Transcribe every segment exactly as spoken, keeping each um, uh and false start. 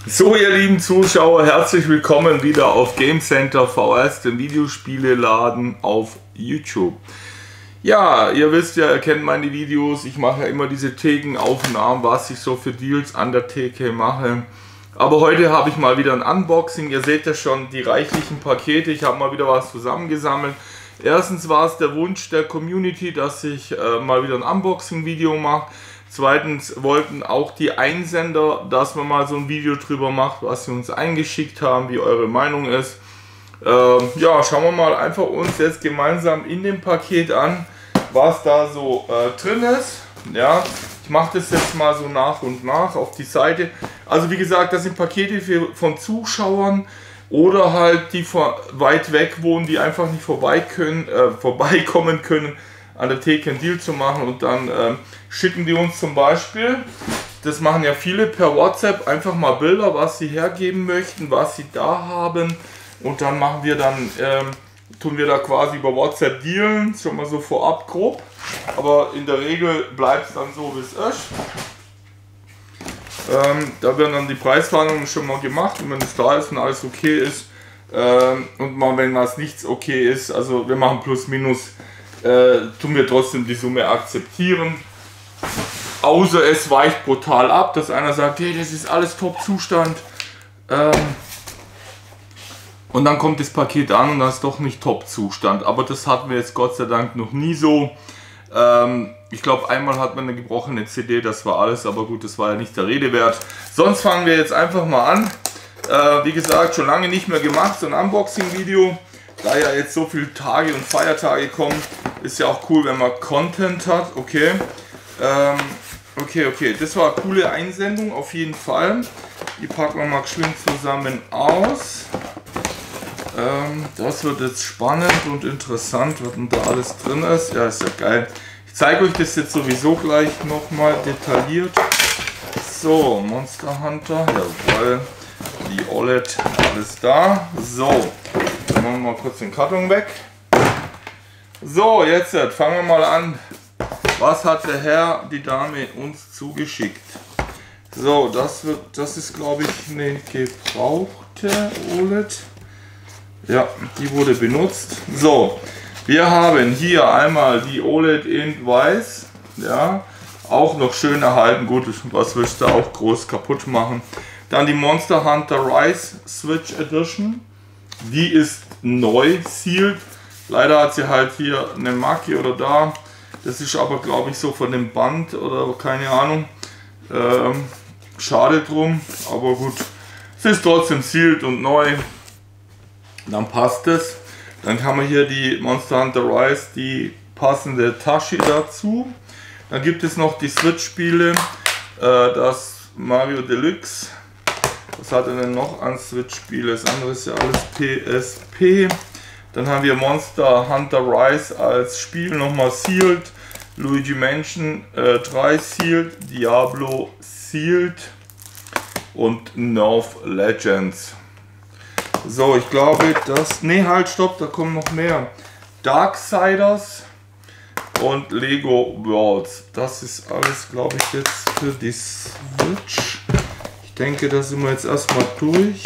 So, ihr lieben Zuschauer, herzlich willkommen wieder auf Game Center V S, dem Videospieleladen auf YouTube. Ja, ihr wisst ja, ihr kennt meine Videos, ich mache ja immer diese Thekenaufnahmen, was ich so für Deals an der Theke mache. Aber heute habe ich mal wieder ein Unboxing, ihr seht ja schon die reichlichen Pakete, ich habe mal wieder was zusammengesammelt. Erstens war es der Wunsch der Community, dass ich äh, mal wieder ein Unboxing-Video mache. Zweitens wollten auch die Einsender, dass man mal so ein Video drüber macht, was sie uns eingeschickt haben, wie eure Meinung ist. Ähm, ja, schauen wir mal einfach uns jetzt gemeinsam in dem Paket an, was da so äh, drin ist. Ja, ich mache das jetzt mal so nach und nach auf die Seite. Also wie gesagt, das sind Pakete für, von Zuschauern oder halt die von weit weg wohnen, die einfach nicht vorbei können, äh, vorbeikommen können, an der Theke einen Deal zu machen, und dann ähm, schicken die uns zum Beispiel, das machen ja viele, per WhatsApp einfach mal Bilder, was sie hergeben möchten, was sie da haben, und dann machen wir dann, ähm, tun wir da quasi über WhatsApp dealen, schon mal so vorab grob, aber in der Regel bleibt es dann so, wie es ist. Ähm, da werden dann die Preisverhandlungen schon mal gemacht, und wenn es da ist und alles okay ist, ähm, und mal, wenn was nichts okay ist, also wir machen plus minus, Äh, tun wir trotzdem die Summe akzeptieren, außer es weicht brutal ab, dass einer sagt, hey, das ist alles Top-Zustand, ähm, und dann kommt das Paket an und das ist doch nicht Top-Zustand, aber das hatten wir jetzt Gott sei Dank noch nie so. Ähm, ich glaube, einmal hat man eine gebrochene C D, das war alles, aber gut, das war ja nicht der Rede wert. Sonst fangen wir jetzt einfach mal an. Äh, wie gesagt, schon lange nicht mehr gemacht, so ein Unboxing-Video. Da ja jetzt so viele Tage und Feiertage kommen, ist ja auch cool, wenn man Content hat. Okay, ähm, okay, okay. Das war eine coole Einsendung auf jeden Fall. Die packen wir mal geschwind zusammen aus. Ähm, das wird jetzt spannend und interessant, was denn da alles drin ist. Ja, ist ja geil. Ich zeige euch das jetzt sowieso gleich nochmal detailliert. So, Monster Hunter, jawohl. Die O L E D, alles da. So. Machen wir mal kurz den Karton weg. So, jetzt fangen wir mal an. Was hat der Herr, die Dame uns zugeschickt? So, das wird, das ist, glaube ich, eine gebrauchte O L E D. Ja, die wurde benutzt. So, wir haben hier einmal die O L E D in weiß. Ja, auch noch schön erhalten. Gut, was willst du auch groß kaputt machen? Dann die Monster Hunter Rise Switch Edition. Die ist neu sealed. Leider hat sie halt hier eine Marke oder da. Das ist aber, glaube ich, so von dem Band oder keine Ahnung. Ähm, schade drum, aber gut. Es ist trotzdem sealed und neu. Dann passt es. Dann haben wir hier die Monster Hunter Rise, die passende Tasche dazu. Dann gibt es noch die Switch-Spiele. Äh, das Mario Deluxe. Was hat er denn noch an Switch-Spiele? Das andere ist ja alles P S P. Dann haben wir Monster Hunter Rise als Spiel nochmal sealed. Luigi Mansion äh, drei sealed. Diablo sealed. Und North Legends. So, ich glaube, das... Ne, halt, stopp, da kommen noch mehr. Darksiders und Lego Worlds. Das ist alles, glaube ich, jetzt für die Switch. Ich denke, da sind wir jetzt erstmal durch.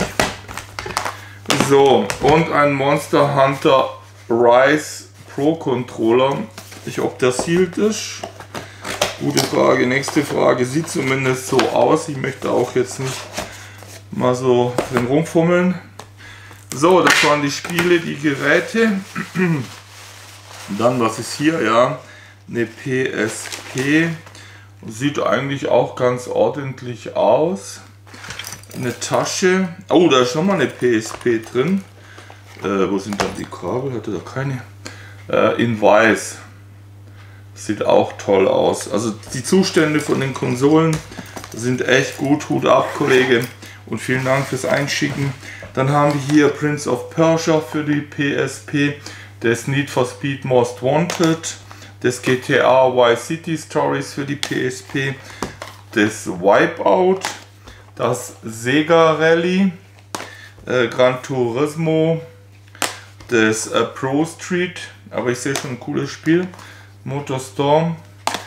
So, und ein Monster Hunter Rise Pro Controller. Ich, ob der sealed ist? Gute Frage. Nächste Frage. Sieht zumindest so aus. Ich möchte auch jetzt nicht mal so drin rumfummeln. So, das waren die Spiele, die Geräte. Dann, was ist hier? Ja, eine P S P. Sieht eigentlich auch ganz ordentlich aus. Eine Tasche. Oh, da ist nochmal eine P S P drin. Äh, wo sind dann die Kabel? Hatte da keine. Äh, in weiß. Sieht auch toll aus. Also die Zustände von den Konsolen sind echt gut. Hut ab, Kollege. Und vielen Dank fürs Einschicken. Dann haben wir hier Prince of Persia für die P S P. Das Need for Speed Most Wanted. Das G T A Vice City Stories für die P S P. Das Wipeout. Das Sega Rally, äh, Gran Turismo, das äh, Pro Street, aber ich sehe schon ein cooles Spiel, Motorstorm,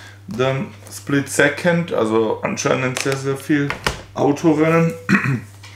dann Split Second, also anscheinend sehr sehr viel Autorennen,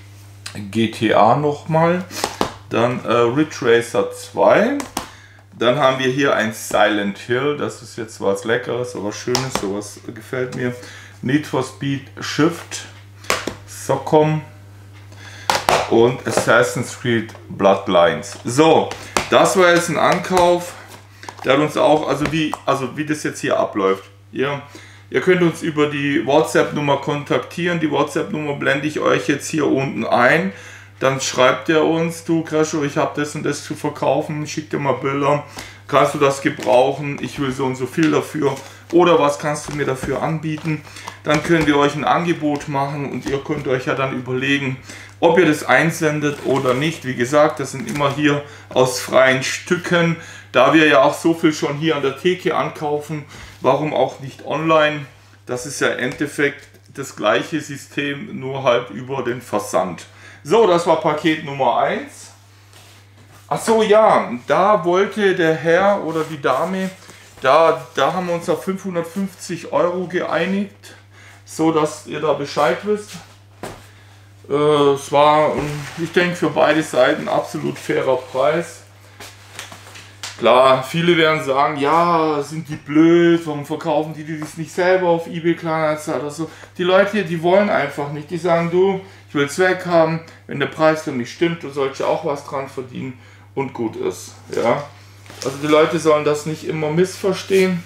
G T A nochmal, dann äh, Ridge Racer zwei, dann haben wir hier ein Silent Hill, das ist jetzt was Leckeres, aber Schönes, sowas gefällt mir. Need for Speed Shift, Socom und Assassin's Creed Bloodlines. So, das war jetzt ein Ankauf, der hat uns auch, also wie, also wie das jetzt hier abläuft. Ihr, ihr könnt uns über die WhatsApp-Nummer kontaktieren, die WhatsApp-Nummer blende ich euch jetzt hier unten ein. Dann schreibt ihr uns, du Crescho, ich habe das und das zu verkaufen, schick dir mal Bilder, kannst du das gebrauchen, ich will so und so viel dafür oder was kannst du mir dafür anbieten. Dann können wir euch ein Angebot machen und ihr könnt euch ja dann überlegen, ob ihr das einsendet oder nicht. Wie gesagt, das sind immer hier aus freien Stücken, da wir ja auch so viel schon hier an der Theke ankaufen, warum auch nicht online. Das ist ja im Endeffekt das gleiche System, nur halt über den Versand. So, das war Paket Nummer eins. Ach so, ja, da wollte der Herr oder die Dame, da, da haben wir uns auf fünfhundertfünfzig Euro geeinigt, so dass ihr da Bescheid wisst. Äh, es war, ich denke, für beide Seiten absolut fairer Preis. Klar, viele werden sagen, ja, sind die blöd, warum verkaufen die das nicht selber auf eBay Kleinanzeigen oder so. Die Leute hier, die wollen einfach nicht, die sagen, du, ich will es weg haben, wenn der Preis dann nicht stimmt, du sollst ja auch was dran verdienen und gut ist. Ja? Also die Leute sollen das nicht immer missverstehen.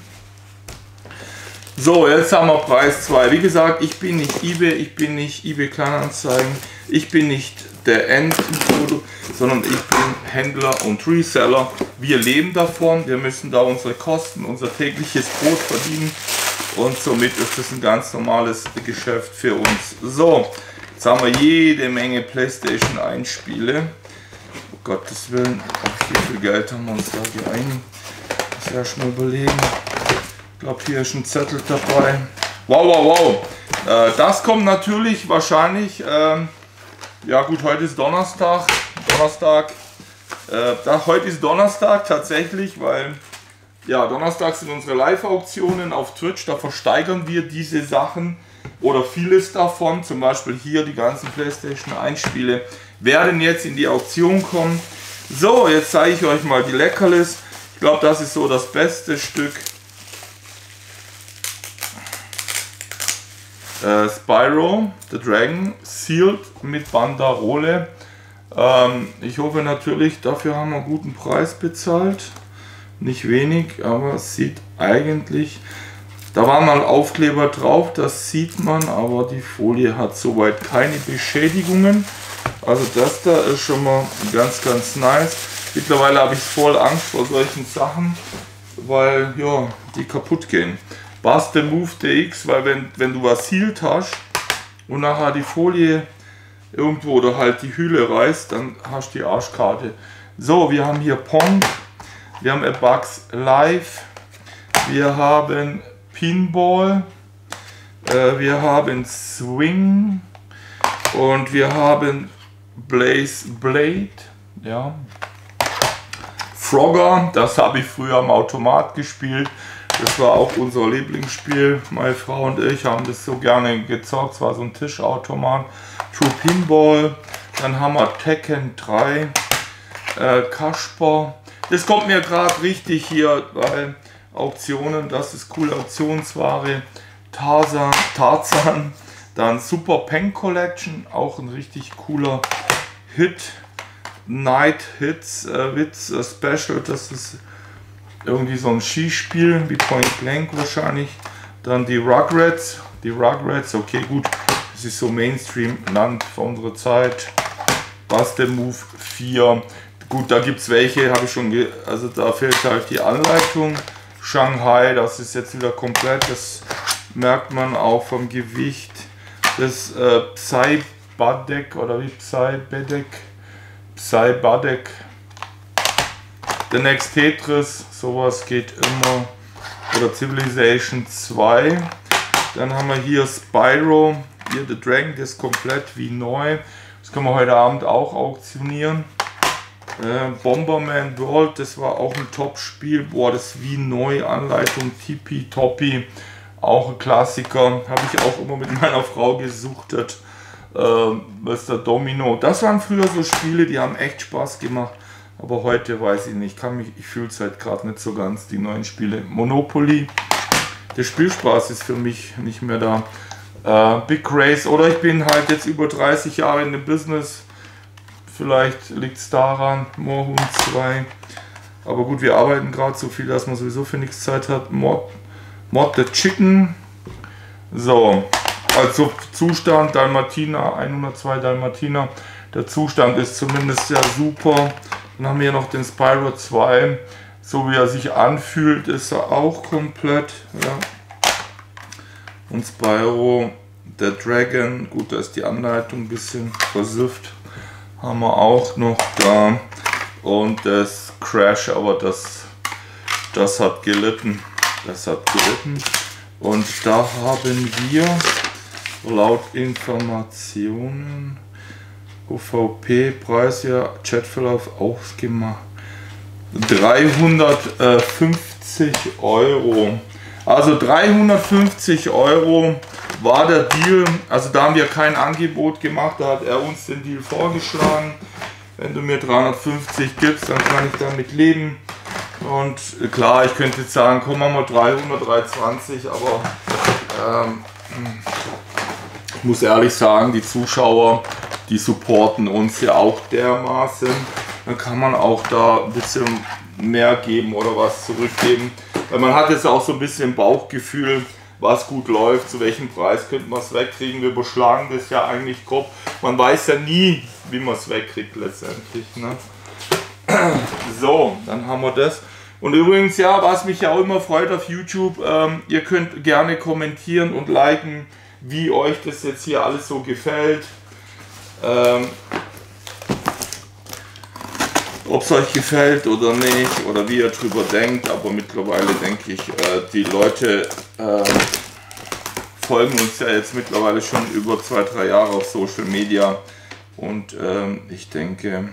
So, jetzt haben wir Preis zwei. Wie gesagt, ich bin nicht eBay, ich bin nicht eBay Kleinanzeigen, ich bin nicht der Endprodukt, sondern ich bin Händler und Reseller. Wir leben davon, wir müssen da unsere Kosten, unser tägliches Brot verdienen und somit ist es ein ganz normales Geschäft für uns. So, jetzt haben wir jede Menge PlayStation eins Spiele. Um Gottes Willen, auf wie viel Geld haben wir uns da geeinigt? Das muss erst mal überlegen. Ich glaube, hier ist ein Zettel dabei. Wow, wow, wow. Äh, das kommt natürlich wahrscheinlich, ähm, ja gut, heute ist Donnerstag. Donnerstag. Äh, da, heute ist Donnerstag tatsächlich, weil ja, Donnerstag sind unsere Live-Auktionen auf Twitch. Da versteigern wir diese Sachen oder vieles davon. Zum Beispiel hier die ganzen PlayStation eins Spiele werden jetzt in die Auktion kommen. So, jetzt zeige ich euch mal die Leckerlis. Ich glaube, das ist so das beste Stück. Äh, Spyro the Dragon, sealed mit Banderole. Ähm, ich hoffe natürlich, dafür haben wir einen guten Preis bezahlt. Nicht wenig, aber es sieht eigentlich... Da war mal Aufkleber drauf, das sieht man, aber die Folie hat soweit keine Beschädigungen. Also das da ist schon mal ganz, ganz nice. Mittlerweile habe ich voll Angst vor solchen Sachen, weil ja, die kaputt gehen. Bust the Move D X, weil wenn, wenn du was sealed hast und nachher die Folie irgendwo oder halt die Hülle reißt, dann hast du die Arschkarte. So, wir haben hier Pong, wir haben A Bugs Live, wir haben Pinball, äh, wir haben Swing und wir haben Blaze Blade, ja. Frogger, das habe ich früher am Automat gespielt. Das war auch unser Lieblingsspiel. Meine Frau und ich haben das so gerne gezockt. Es war so ein Tischautomat. True Pinball. Dann haben wir Tekken drei. Äh, Kasper. Das kommt mir gerade richtig hier bei Auktionen. Das ist coole Auktionsware. Tarzan. Tarzan. Dann Super Pen Collection. Auch ein richtig cooler Hit. Night Hits. Äh, Witz äh, Special. Das ist irgendwie so ein Skispiel, wie Point Blank wahrscheinlich. Dann die Rugrats, die Rugrats, okay gut, das ist so Mainstream-Land für unsere Zeit. Bust the Move vier, gut, da gibt es welche, habe ich schon, ge also da fehlt halt die Anleitung. Shanghai, das ist jetzt wieder komplett, das merkt man auch vom Gewicht. Das äh, Psy-Badek oder wie Psy-Badek, Psy-Badek. The Next Tetris, sowas geht immer. Oder Civilization zwei. Dann haben wir hier Spyro, hier The Dragon, das ist komplett wie neu. Das können wir heute Abend auch auktionieren. Äh, Bomberman World, das war auch ein Top-Spiel. Boah, das ist wie neu, Anleitung, tippitoppi. Auch ein Klassiker, habe ich auch immer mit meiner Frau gesuchtet. äh, Mister Domino. Das waren früher so Spiele, die haben echt Spaß gemacht. Aber heute weiß ich nicht, kann mich, ich fühle es halt gerade nicht so ganz, die neuen Spiele. Monopoly, der Spielspaß ist für mich nicht mehr da. Äh, Big Race, oder ich bin halt jetzt über dreißig Jahre in dem Business. Vielleicht liegt es daran, Moorhuhn zwei. Aber gut, wir arbeiten gerade so viel, dass man sowieso für nichts Zeit hat. Mod, Mod the Chicken. So, also Zustand Dalmatiner, hundertzwei Dalmatiner. Der Zustand ist zumindest sehr super. Dann haben wir noch den Spyro zwei. So wie er sich anfühlt, ist er auch komplett. Ja. Und Spyro, der Dragon, gut, da ist die Anleitung ein bisschen versifft. Haben wir auch noch da. Und das Crash, aber das, das hat gelitten. Das hat gelitten. Und da haben wir laut Informationen O V P-Preis, ja, Chatverlauf ausgemacht. dreihundertfünfzig Euro. Also dreihundertfünfzig Euro war der Deal. Also da haben wir kein Angebot gemacht, da hat er uns den Deal vorgeschlagen. Wenn du mir dreihundertfünfzig gibst, dann kann ich damit leben. Und klar, ich könnte jetzt sagen, komm mal dreihundert, dreihundertzwanzig, aber ähm, ich muss ehrlich sagen, die Zuschauer, die supporten uns ja auch dermaßen. Dann kann man auch da ein bisschen mehr geben oder was zurückgeben. Weil man hat jetzt auch so ein bisschen Bauchgefühl, was gut läuft, zu welchem Preis könnte man es wegkriegen. Wir überschlagen das ja eigentlich grob. Man weiß ja nie, wie man es wegkriegt letztendlich. Ne? So, dann haben wir das. Und übrigens, ja, was mich ja auch immer freut auf YouTube, ähm, ihr könnt gerne kommentieren und liken, wie euch das jetzt hier alles so gefällt. Ähm, Ob es euch gefällt oder nicht, oder wie ihr drüber denkt, aber mittlerweile denke ich, äh, die Leute äh, folgen uns ja jetzt mittlerweile schon über zwei, drei Jahre auf Social Media und ähm, ich denke,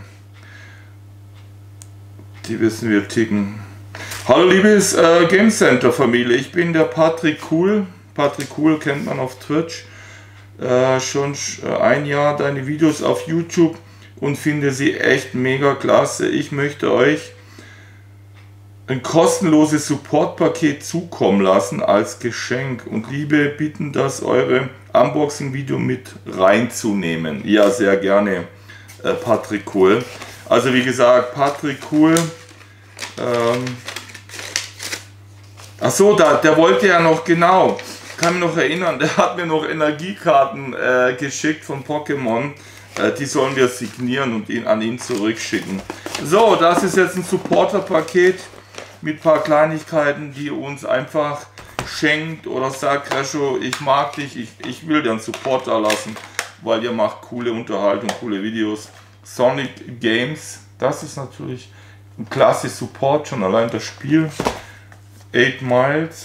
die wissen, wir ticken. Hallo liebes äh, Game Center Familie, ich bin der Patrick Cool. Patrick Cool kennt man auf Twitch. Äh, schon ein Jahr deine Videos auf YouTube und finde sie echt mega klasse. Ich möchte euch ein kostenloses Support-Paket zukommen lassen als Geschenk und liebe bitten, das eure Unboxing-Video mit reinzunehmen. Ja, sehr gerne, äh, Patrick Cool. Also wie gesagt, Patrick Cool. Ähm, Achso, da, der wollte ja noch, genau, ich kann mich noch erinnern, der hat mir noch Energiekarten äh, geschickt von Pokémon. Äh, die sollen wir signieren und ihn an ihn zurückschicken. So, das ist jetzt ein Supporter-Paket mit ein paar Kleinigkeiten, die uns einfach schenkt oder sagt, Crescho, ich mag dich, ich, ich will dir einen Supporter lassen, weil ihr macht coole Unterhaltung, coole Videos. Sonic Games, das ist natürlich ein klasse Support, schon allein das Spiel. eight Miles,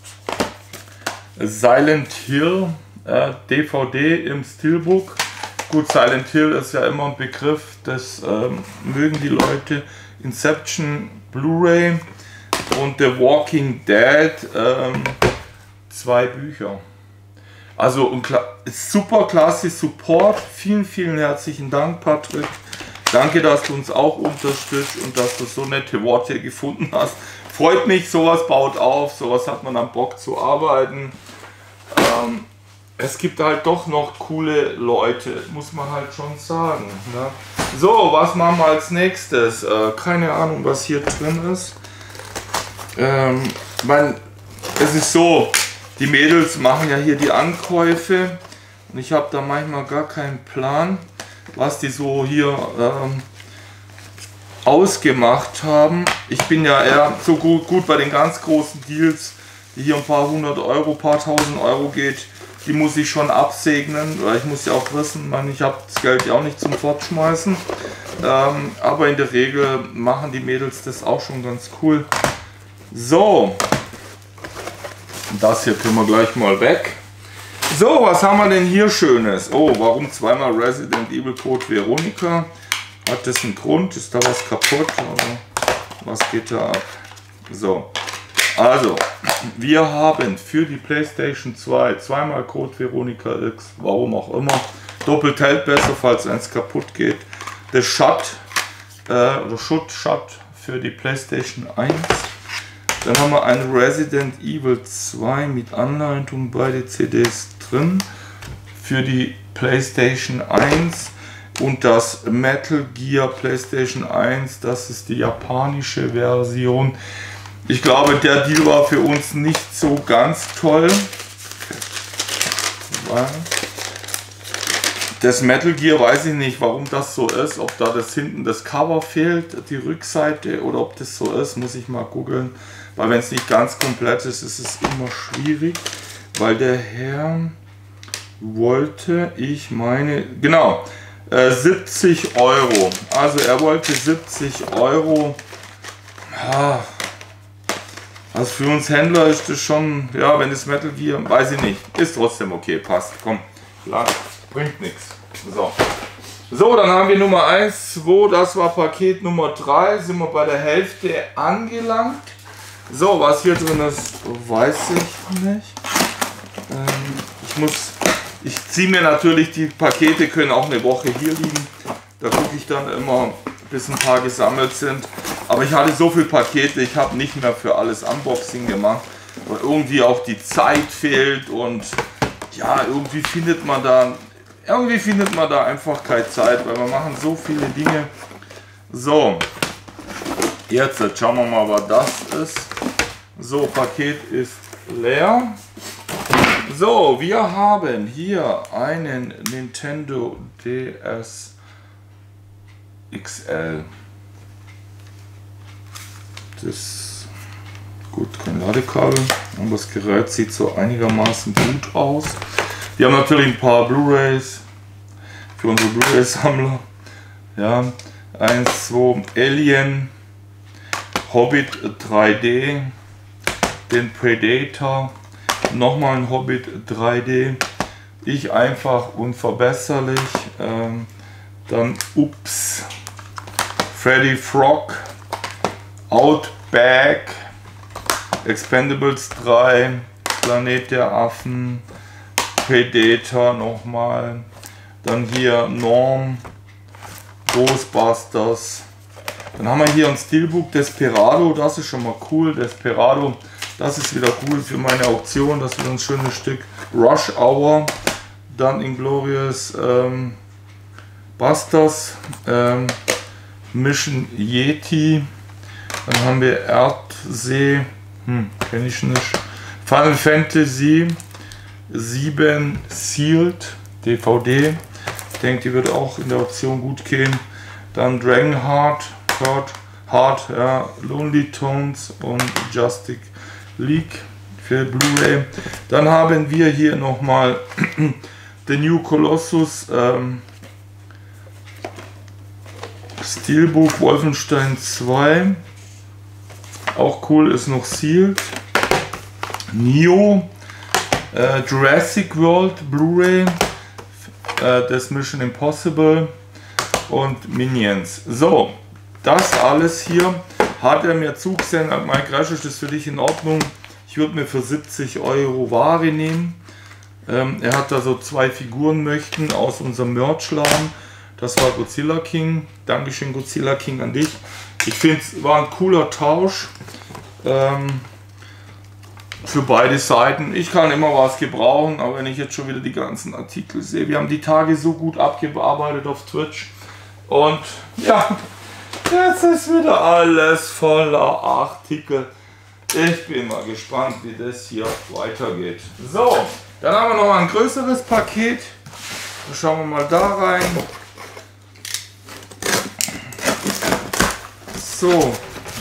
Silent Hill, äh, D V D im Steelbook. Gut, Silent Hill ist ja immer ein Begriff, das ähm, mögen die Leute. Inception Blu-ray und The Walking Dead, ähm, zwei Bücher. Also ein super klasse Support. Vielen, vielen herzlichen Dank, Patrick. Danke, dass du uns auch unterstützt und dass du so nette Worte gefunden hast. Freut mich, sowas baut auf, sowas hat man am Bock zu arbeiten. Ähm, es gibt halt doch noch coole Leute, muss man halt schon sagen. Ne? So, was machen wir als nächstes? Äh, keine Ahnung, was hier drin ist. Ähm, mein, es ist so, die Mädels machen ja hier die Ankäufe und ich habe da manchmal gar keinen Plan, was die so hier ähm, ausgemacht haben. Ich bin ja eher so gut, gut bei den ganz großen Deals, die hier ein paar hundert Euro, paar tausend Euro geht, die muss ich schon absegnen, weil ich muss ja auch wissen, man, ich habe das Geld ja auch nicht zum Fortschmeißen. Ähm, aber in der Regel machen die Mädels das auch schon ganz cool. So, das hier können wir gleich mal weg. So, was haben wir denn hier Schönes? Oh, warum zweimal Resident Evil Code Veronica? Hat das einen Grund? Ist da was kaputt? Oder was geht da ab? So, also, wir haben für die PlayStation zwei zweimal Code Veronica X, warum auch immer. Doppelt hält besser, falls eins kaputt geht. Der Shut, äh, oder Shut, Shut für die PlayStation eins. Dann haben wir ein Resident Evil zwei mit Anleitung, beide C Ds drin für die PlayStation eins und das Metal Gear PlayStation eins, das ist die japanische Version. Ich glaube, der Deal war für uns nicht so ganz toll. Das Metal Gear, weiß ich nicht, warum das so ist, ob da das hinten das Cover fehlt, die Rückseite, oder ob das so ist, muss ich mal googeln. Weil wenn es nicht ganz komplett ist, ist es immer schwierig, weil der Herr wollte, ich meine, genau, äh, siebzig Euro. Also er wollte siebzig Euro. Ah, also für uns Händler ist das schon, ja, wenn das Metal Gear, weiß ich nicht, ist trotzdem okay, passt, komm, klar, bringt nichts. So. So, dann haben wir Nummer eins, zwei, das war Paket Nummer drei, sind wir bei der Hälfte angelangt. So, was hier drin ist, weiß ich nicht. Ähm, ich muss, ich ziehe mir natürlich, die Pakete können auch eine Woche hier liegen. Da gucke ich dann immer, bis ein paar gesammelt sind. Aber ich hatte so viele Pakete, ich habe nicht mehr für alles Unboxing gemacht. Weil irgendwie auch die Zeit fehlt und ja, irgendwie findet man da, irgendwie findet man da einfach keine Zeit, weil wir machen so viele Dinge. So. Jetzt, jetzt schauen wir mal, was das ist. So, Paket ist leer. So, wir haben hier einen Nintendo D S X L. Das gut, kein Ladekabel, aber das Gerät sieht so einigermaßen gut aus. Wir haben natürlich ein paar Blu-rays für unsere Blu-ray-Sammler. Ja, eins, zwei, Alien, Hobbit drei D, den Predator, nochmal ein Hobbit drei D, ich einfach unverbesserlich, ähm, dann Ups, Freddy Frog, Outback, Expendables drei, Planet der Affen, Predator nochmal, dann hier Norm, Ghostbusters. Dann haben wir hier ein Steelbook Desperado, das ist schon mal cool. Desperado, das ist wieder cool für meine Auktion, das wird ein schönes Stück. Rush Hour, dann Inglourious ähm, Busters, ähm, Mission Yeti, dann haben wir Erdsee, hm, kenne ich nicht. Final Fantasy sieben Sealed D V D, ich denke, die wird auch in der Auktion gut gehen. Dann Dragonheart, Heart, Heart, ja, Lonely Tones und Justice League für Blu-ray. Dann haben wir hier nochmal The New Colossus ähm, Steelbook Wolfenstein zwei. Auch cool, ist noch Sealed. Neo, äh, Jurassic World Blu-ray, äh, das Mission Impossible und Minions. So, das alles hier hat er mir zugesendet. Mein Crash, ist das für dich in Ordnung? Ich würde mir für siebzig Euro Ware nehmen. Ähm, er hat da so zwei Figuren möchten aus unserem Merchladen. Das war Godzilla King. Dankeschön Godzilla King an dich. Ich finde es war ein cooler Tausch. Ähm, für beide Seiten. Ich kann immer was gebrauchen, aber wenn ich jetzt schon wieder die ganzen Artikel sehe, wir haben die Tage so gut abgearbeitet auf Twitch und ja, jetzt ist wieder alles voller Artikel. Ich bin mal gespannt, wie das hier weitergeht. So, dann haben wir noch ein größeres Paket. Dann schauen wir mal da rein. So.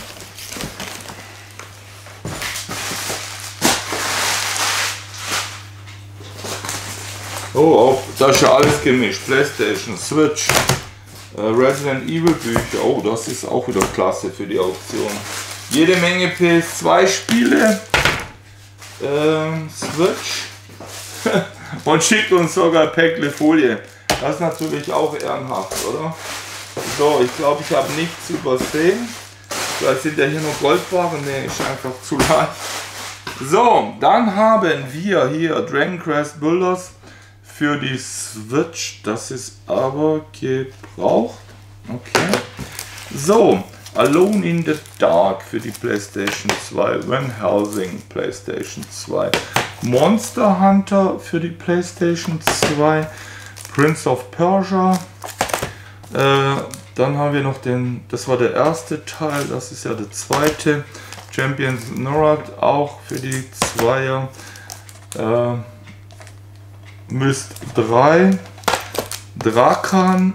Oh, oh, da ist ja alles gemischt. PlayStation, Switch, äh, Resident Evil Bücher. Oh, das ist auch wieder klasse für die Auktion. Jede Menge P S zwei Spiele. Ähm, Switch. Und schickt uns sogar Päckle Folie. Das ist natürlich auch ehrenhaft, oder? So, ich glaube, ich habe nichts übersehen. Vielleicht sind ja hier noch Goldbarren. Ne, ist einfach zu leicht. So, dann haben wir hier Dragon Quest Builders für die Switch. Das ist aber gebraucht. Okay. So, Alone in the Dark für die PlayStation zwei. Van Helsing PlayStation zwei. Monster Hunter für die PlayStation zwei. Prince of Persia. Äh, dann haben wir noch den, das war der erste Teil, das ist ja der zweite. Champions Norad auch für die Zweier. Äh, Myst drei. Drakan.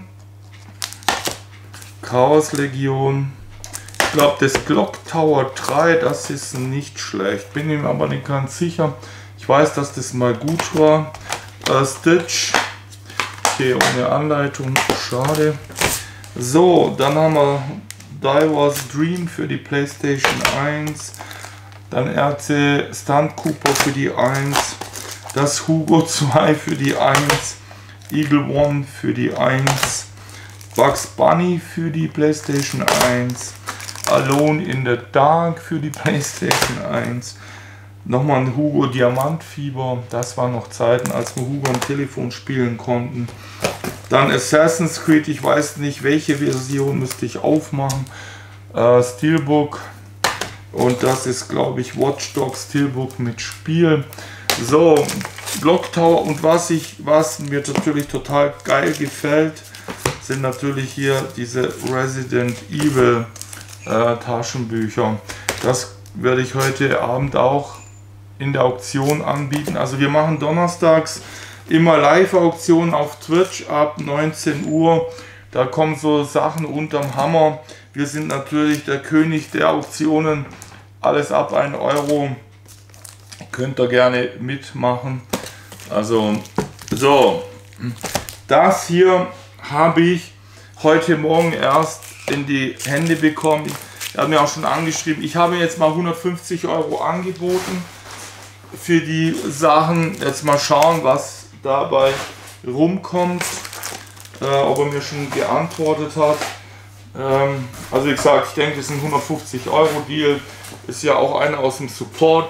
Chaos Legion. Ich glaube, das Clock Tower drei, das ist nicht schlecht. Bin ihm aber nicht ganz sicher. Ich weiß, dass das mal gut war. Äh, Stitch. Okay, ohne Anleitung. Schade. So, dann haben wir Diver's Dream für die PlayStation eins. Dann R C Stunt Cooper für die eins. Das Hugo zwei für die eins. Eagle One für die eins. Bugs Bunny für die PlayStation eins. Alone in the Dark für die PlayStation eins. Nochmal ein Hugo Diamantfieber. Das waren noch Zeiten, als wir Hugo am Telefon spielen konnten. Dann Assassin's Creed. Ich weiß nicht, welche Version müsste ich aufmachen. Äh, Steelbook. Und das ist, glaube ich, Watch Dogs Steelbook mit Spiel. So, Block Tower. Und was, ich, was mir natürlich total geil gefällt, sind natürlich hier diese Resident Evil äh, Taschenbücher. Das werde ich heute Abend auch in der Auktion anbieten. Also wir machen donnerstags immer Live-Auktionen auf Twitch ab neunzehn Uhr. Da kommen so Sachen unterm Hammer. Wir sind natürlich der König der Auktionen. Alles ab ein Euro. Könnt ihr gerne mitmachen. Also, so. Das hier habe ich heute Morgen erst in die Hände bekommen. Er hat mir auch schon angeschrieben. Ich habe jetzt mal hundertfünfzig Euro angeboten für die Sachen. Jetzt mal schauen, was dabei rumkommt. Äh, ob er mir schon geantwortet hat. Ähm, also wie gesagt, ich denke, das ist ein hundertfünfzig Euro Deal. Ist ja auch einer aus dem Support.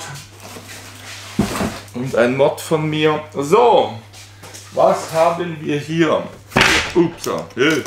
Und ein Mod von mir. So, was haben wir hier? Ups, hey,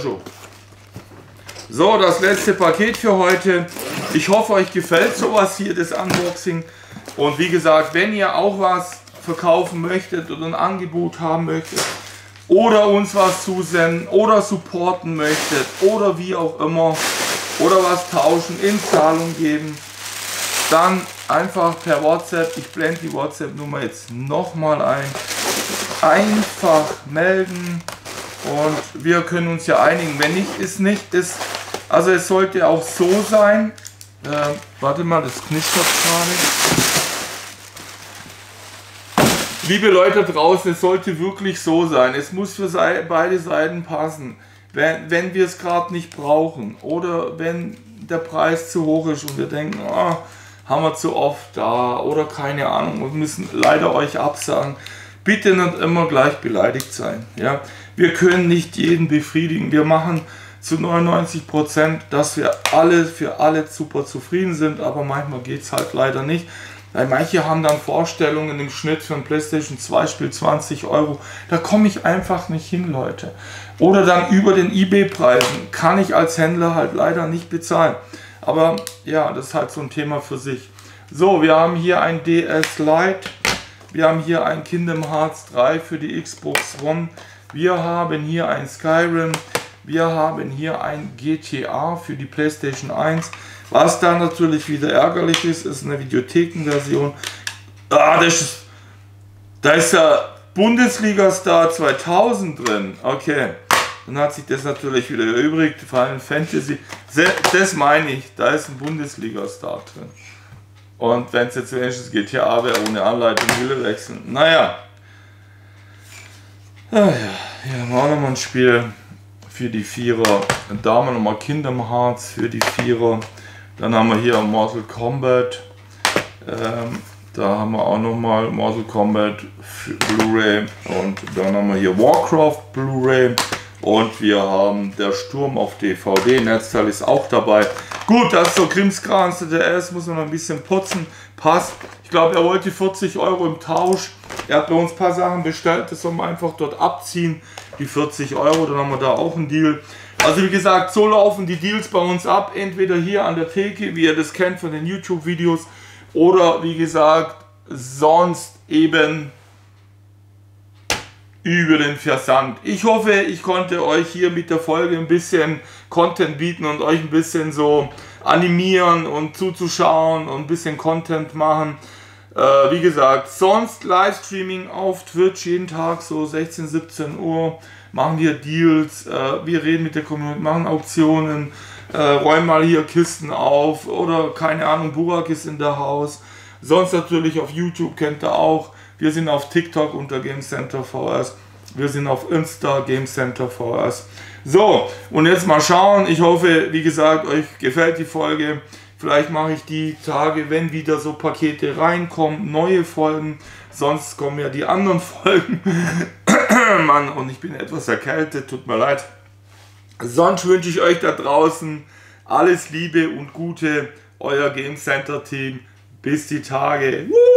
so, das letzte Paket für heute. Ich hoffe, euch gefällt sowas hier, das Unboxing. Und wie gesagt, wenn ihr auch was verkaufen möchtet oder ein Angebot haben möchtet oder uns was zusenden oder supporten möchtet oder wie auch immer oder was tauschen, in Zahlung geben, dann einfach per WhatsApp, ich blende die WhatsApp-Nummer jetzt nochmal ein, einfach melden und wir können uns ja einigen. Wenn nicht, ist nicht, ist, also es sollte auch so sein, äh, warte mal, das knistert gerade. Liebe Leute draußen, es sollte wirklich so sein, es muss für beide Seiten passen. Wenn, wenn wir es gerade nicht brauchen oder wenn der Preis zu hoch ist und wir denken, oh, haben wir zu oft da oder keine Ahnung und müssen leider euch absagen, bitte nicht immer gleich beleidigt sein. Ja? Wir können nicht jeden befriedigen, wir machen zu neunundneunzig Prozent, dass wir alle für alle super zufrieden sind, aber manchmal geht es halt leider nicht. Weil manche haben dann Vorstellungen im Schnitt für ein PlayStation zwei Spiel zwanzig Euro. Da komme ich einfach nicht hin, Leute. Oder dann über den eBay-Preisen kann ich als Händler halt leider nicht bezahlen. Aber ja, das ist halt so ein Thema für sich. So, wir haben hier ein D S Lite. Wir haben hier ein Kingdom Hearts drei für die Xbox One. Wir haben hier ein Skyrim. Wir haben hier ein G T A für die PlayStation eins. Was da natürlich wieder ärgerlich ist, ist eine Videothekenversion. Ah, das ist, da ist ja Bundesliga Star zweitausend drin. Okay, dann hat sich das natürlich wieder erübrigt. Final Fantasy, das meine ich, da ist ein Bundesliga Star drin. Und wenn es jetzt wenigstens G T A wäre, ohne Anleitung, will wechseln. Naja. Ah, ja, hier haben wir auch nochmal ein Spiel für die Vierer. Und da haben wir nochmal Kingdom Hearts für die Vierer. Dann haben wir hier Mortal Kombat. Ähm, da haben wir auch nochmal Mortal Kombat Blu-ray. Und dann haben wir hier Warcraft Blu-ray. Und wir haben der Sturm auf D V D. Netzteil ist auch dabei. Gut, das ist so Krimskrams. Der S muss man noch ein bisschen putzen. Passt. Ich glaube, er wollte vierzig Euro im Tausch. Er hat bei uns ein paar Sachen bestellt, das sollen wir einfach dort abziehen. Die vierzig Euro, dann haben wir da auch einen Deal. Also wie gesagt, so laufen die Deals bei uns ab. Entweder hier an der Theke, wie ihr das kennt von den YouTube-Videos. Oder wie gesagt, sonst eben über den Versand. Ich hoffe, ich konnte euch hier mit der Folge ein bisschen Content bieten und euch ein bisschen so animieren und zuzuschauen und ein bisschen Content machen. Äh, wie gesagt, sonst Livestreaming auf Twitch jeden Tag so sechzehn, siebzehn Uhr. Machen wir Deals, äh, wir reden mit der Community, machen Auktionen, äh, räumen mal hier Kisten auf oder keine Ahnung, Burak ist in der Haus. Sonst natürlich auf YouTube kennt ihr auch. Wir sind auf TikTok unter Game Center V S. Wir sind auf Insta Game Center V S. So, und jetzt mal schauen. Ich hoffe, wie gesagt, euch gefällt die Folge. Vielleicht mache ich die Tage, wenn wieder so Pakete reinkommen, neue Folgen. Sonst kommen ja die anderen Folgen. Mann, und ich bin etwas erkältet, tut mir leid. Sonst wünsche ich euch da draußen alles Liebe und Gute. Euer Game Center Team. Bis die Tage.